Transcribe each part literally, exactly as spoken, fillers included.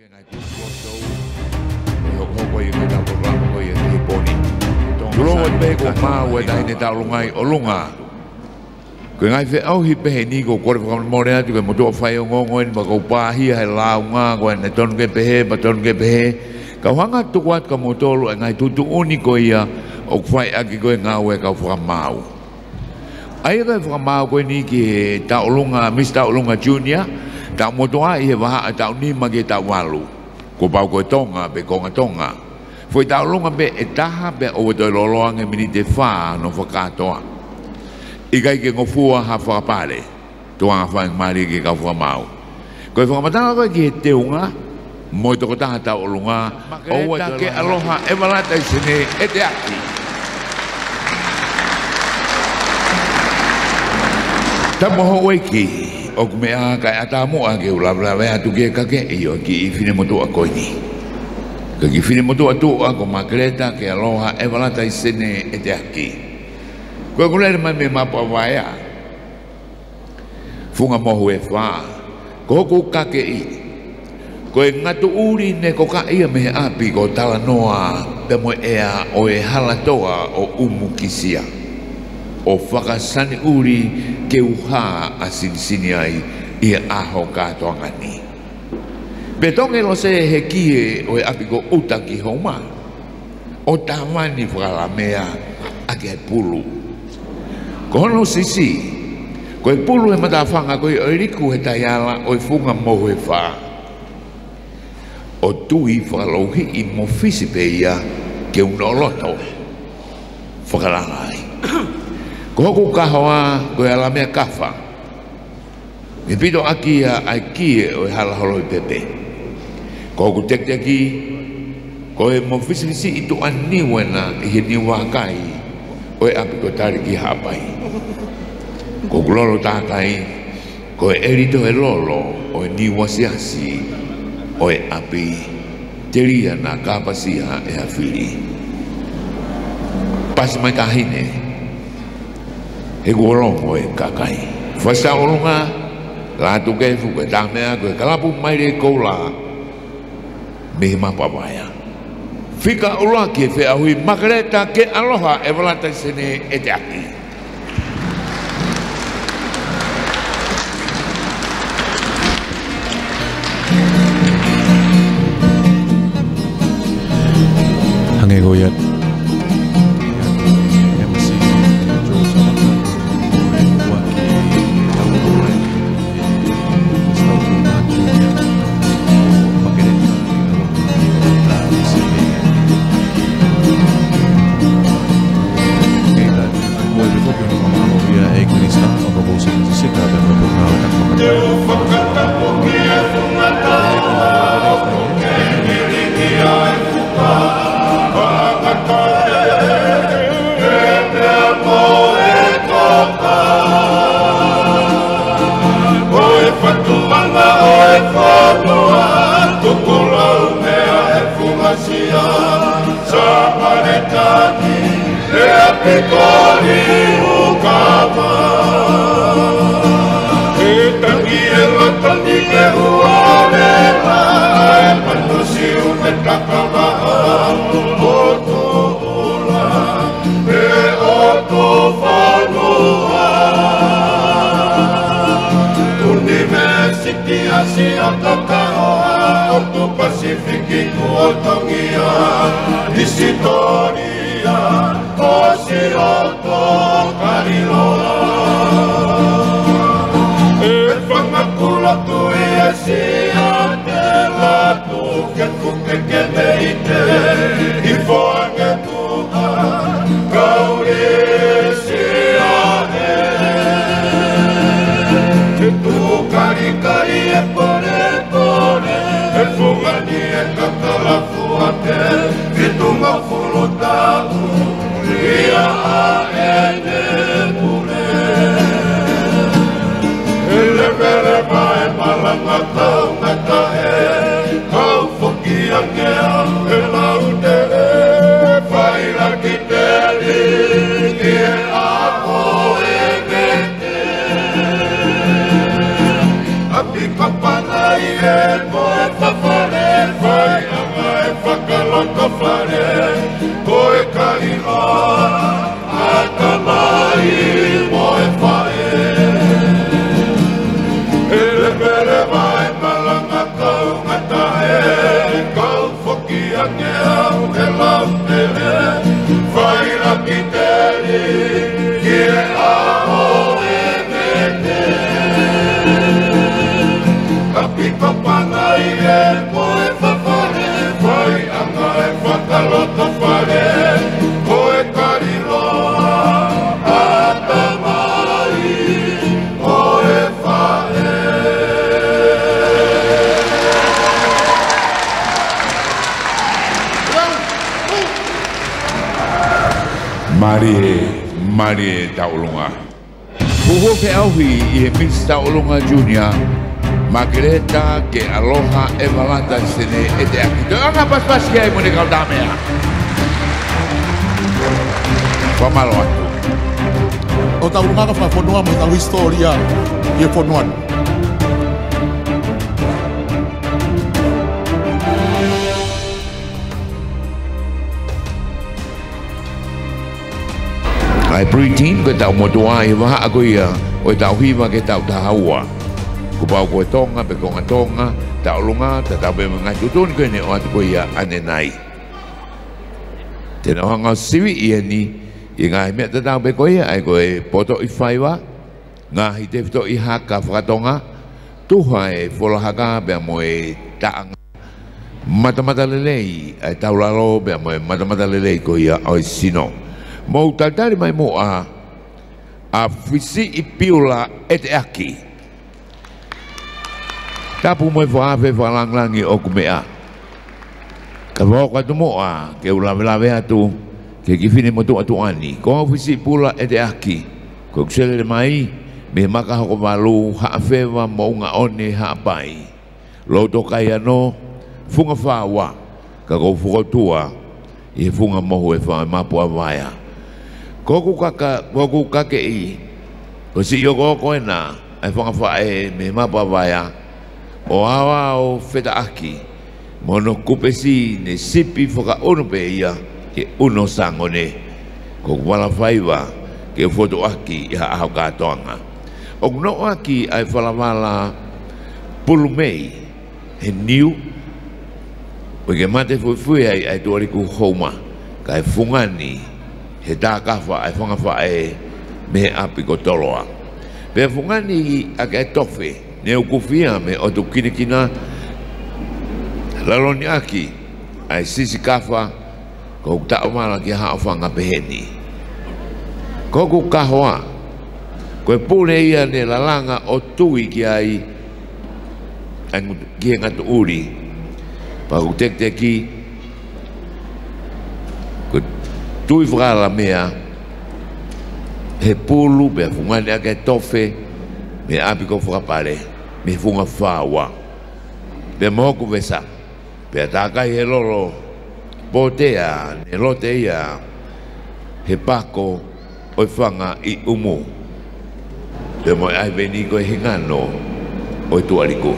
Tulo at be ko mau e dai ne tau lungai o lunga. Ko ngai fe au hi pe ni ko ko ko mo re atu ke mo to fai o ngongo en ba ko pa hi hai la nga ko ne ton ke pe ba ton ke pe. Ka hanga tu wat ka mo to lu ngai tu tu uni ko ia o fai aki ko nga we ka fa mau. Ai ka fa mau ko ni ki tau lunga Mister Lunga Junior ta mo to ai ba ta ni ma ke ta walu. Ko ba ko tonga be ko nga tonga. Foi tau longa be e taha be o te loloanga mini te wha no whakatoa. I kai ke ngofua ha whakapare, toanga whaing mari ke ka whamau. Koe whakamatanga koe ki he teunga, moi toko taha tau olunga, o ta ke aloha e malata i sene e te aki. Ta moho weki, o kumea kai atamoa ke ulawlawe atu ke kake i o ki i whine motua koini. Ka ki whine motu atua ko makreta ke aloha e walata i sene e te aki. Koe kulere mai me mapa waea. Funga mohu e wha. Ko hoku kake i. Koe ngatu uri ne ko ka ia me api ko tala noa pe mo ea o e halatoa o umu kisia. O whakasani uri ke uha a sinsini ai i aho katoa ngani. Betonge lo se he kie o e apiko uta ki homa. O tamani whakalamea a ke pulu. Ko hono sisi, ko e pulu e matawhanga ko e oiriku he taiala o e funga mohu e wha. O tui whakalouhi i mo fisipe ia ke unoloto. Whakalangai. Ko hoku kahoa ko e alamea kafa. Me pito aki a ai kie o e halaholo i pepe. Ko ku tek teki ko e mo fisisi itu aniwena i he niwa kai o e api ko tariki hapai ko glolo takai ko e erito e lolo o e niwa siasi o e api teria na kapasia e hawhiri pasi mai kahine he guolongo e kakai whasa olunga la tu ke fuke tamea ko e kalapu mai re koula me mapa waya. Fika ula ke fe ahui makareta ke aloha e walata sene e te aki. Hange goyat. Api kapanai e moe tafare whakalota whare, koe kari roa, ata mai mo e whae. E repere mai malanga kau ngata e, kau whaki ake au he lau te re, whaira ki te ri, ki e aho e me te. Kapi kapangai e koe whawhare, whai anga e whakalota whare, koe kari roa, ata mai mo e whae. Mari e, mari e taulunga. Puho ke auhi i e Miss Taulunga Junior, Margareta ke aloha e valata sene e te aki. Te anga pas-pas kia i mune kau damea. Pamalo atu. O taulunga ka whafonua mo tau historia i e whonuan. Ai pre-teen ko tau motua i waha ako ia o tau hiwa ke tau tahaua. Ko pau koe tonga, pe konga tonga, tau lunga, ta tau pe mga tutun koe ne o atu ko ia ane nai. Tena hanga siwi ia ni, i ngahi mea ta tau pe koe ia, ai koe poto i whaiwa, ngahi te fito i haka whakatonga, tuha e wholahaka pe mo e taanga. Matamata lelei, ai tau lalo pe mo e matamata lelei ko ia oi sino. Mau tatari mai mo a a fisi i piula e te aki. Tapu mo e whaafe whalanglangi o kumea. Ka whao katu mo a ke ulawe lawe atu ke kifine mo tu atu ani. Ko a fisi i piula e te aki. Ko kusele mai me maka hoko walu haafewa mo unga one haapai. Loto kai ano funga whawa ka kou fukotua i funga mohu e whae mapua waya. Koku kaka, koku kake i, ko si yo koko e na, ai whanga whae me mapa waya, o awa o wheta aki, mono kupe si ne sipi whaka ono pe ia, ke uno sango ne, koku wala whaiwa, ke whoto aki i ha ahau katoanga. O kuno aki ai whala wala pulu mei, he niu, o ke mate fui fui ai ai tuariku homa, ka e fungani, he tā kawha ai whangawha e me api ko toloa. Pea fungani a ke tofe, ne ukufia me o tu kinikina, laloni aki, ai sisi kawha, ko ta umala ki hao whanga peheni. Koku kahoa, koe pune ia ne lalanga o tui ki ai, angu ki ngatu uri, pa ku tek teki, tui whakala mea, he pulu, me fungani ake tofe, me api ko whakapare, me funga whawa. Me moku vesa, pe atakai he lolo, potea, ne lote ia, he pako, oi whanga i umu. Pe moi ai veni ko e hingano, oi tuariko.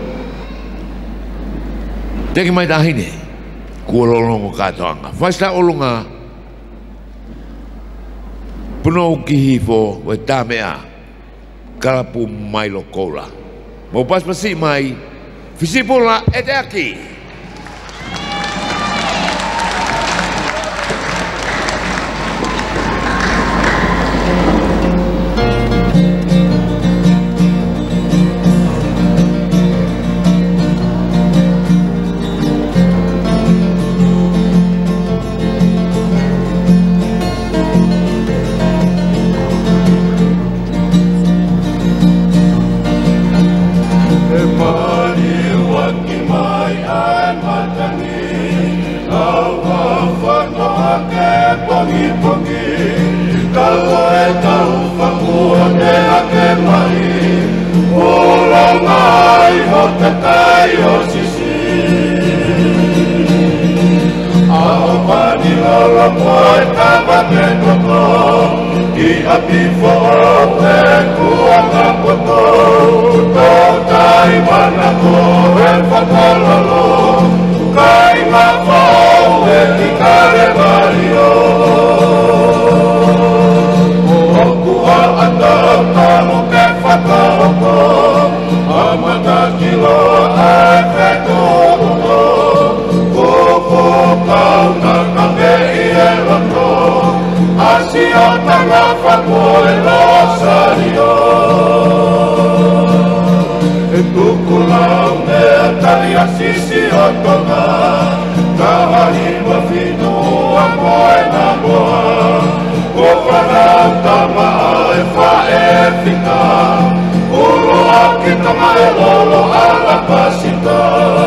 Teki mai tahine, kua lolongo katoanga. Whaista olunga, puno ki hifo we tamea kalapu mai lokola. Mo pas pasi mai fisipola e te aki. Kai ma Tukulau mea talia sisi o tonga Kahahima whitu a moe na moa Ko whanau tama e whae whika Uro a ki tama e lolo a la pasita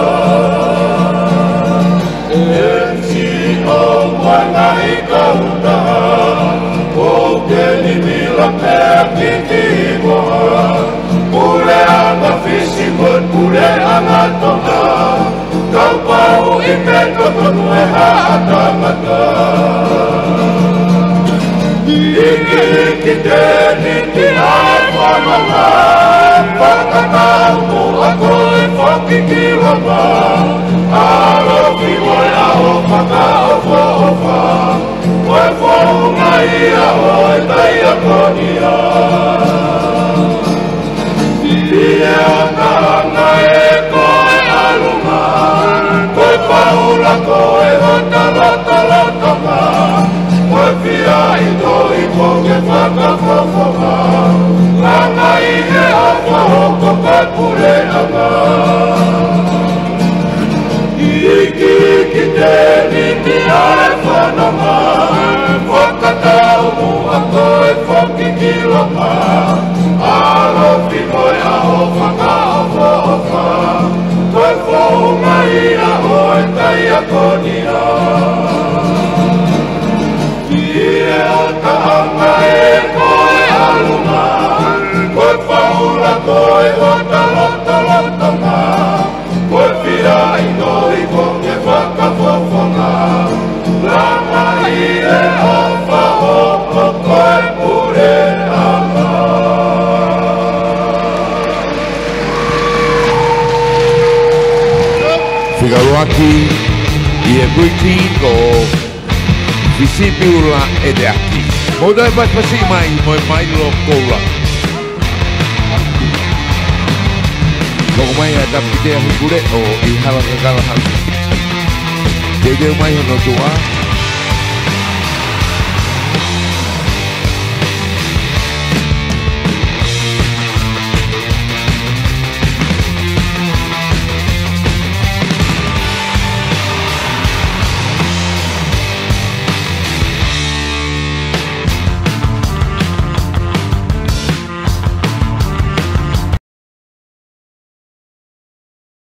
E si o moanga i ka utaha Ko ke ni mila mea ki ki moa Pule anga fisi mut pule anga tonga Kau pau i me totonu e haatamata Iki iki te niti ai whananga Whakatau mu a koe whaki ki wama Arofi moe a o whaka o whofa Moe whonga ia o e tai a konia Ie o taanga e koe alunga Koe paula koe o talotalotonga Koe whia i toi koke whakawhawhanga Langa i he awha hoko koe pureanga Iki iki te niti ae whananga Whakatau mu a koe whaki ki longa Alofi moe a o whaka o whofa Koe whounga ia o e tai a konia Ie o taanga e koe alunga Koe whaula koe o talotalotonga Koe whia i noi koke whaka whawhanga Langa i e o whahoko koe pureanga Whigaroaki i e buiti ko Visipiula e te aki. Moda e pasi mai mo e mai lo koula. Loko mai a tapite a hukure o i hala kakala hau. Te deu mai hono tua.